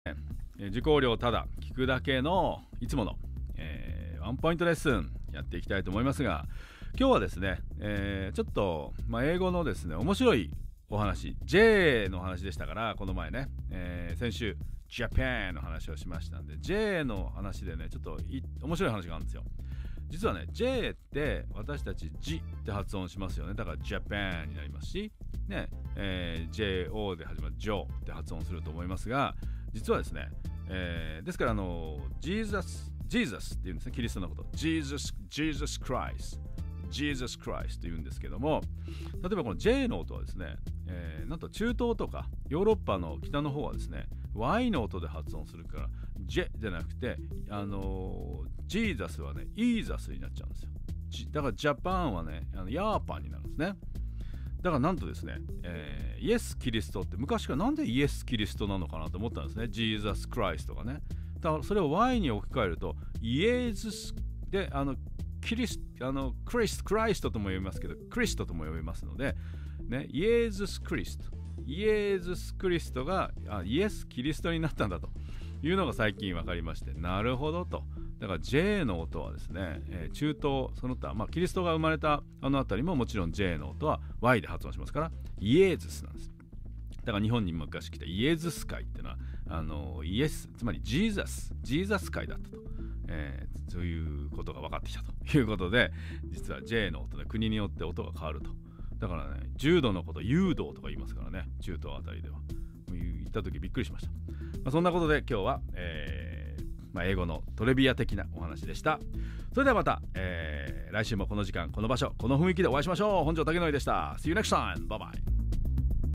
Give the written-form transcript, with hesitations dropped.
受講料ただ聞くだけのいつもの、ワンポイントレッスンやっていきたいと思いますが、今日はですね、ちょっと、英語のですね面白いお話 J の話でしたから、この前ね、先週 Japan の話をしましたんで J の話でねちょっと面白い話があるんですよ。実はね J って私たち G って発音しますよね。だから Japan になりますしね、JO で始まる JO って発音すると思いますが、実はですね、ですからJesus っていうんですね、キリストのこと Jesus Christ というんですけども、例えばこの J の音はですね、なんと中東とかヨーロッパの北の方はですね Y の音で発音するから J じゃなくてJesus はねイーザスになっちゃうんですよ。だからジャパンはねヤーパンになるんですね。だからなんとですね、イエス・キリストって昔からなんでイエス・キリストなのかなと思ったんですね。ジーザス・クライストがね。だからそれを Y に置き換えるとイエズスでクリストとも呼びますけどクリストとも呼びますので、ね、イエズス・クリストがイエス・キリストになったんだというのが最近分かりまして、なるほどと。だから J の音はですね、中東その他、キリストが生まれたあたりももちろん J の音は Y で発音しますからイエズスなんです。だから日本に昔来たイエズス会っていうのはイエスつまりジーザス会だったと、そういうことが分かってきたということで、実は J の音で国によって音が変わると。だからね柔道のこと柔道とか言いますからね、中東あたりでは行った時びっくりしました。そんなことで今日は、英語のトレビア的なお話でした。それではまた、来週もこの時間この場所この雰囲気でお会いしましょう。本庄武則でした。 See you next time. Bye bye.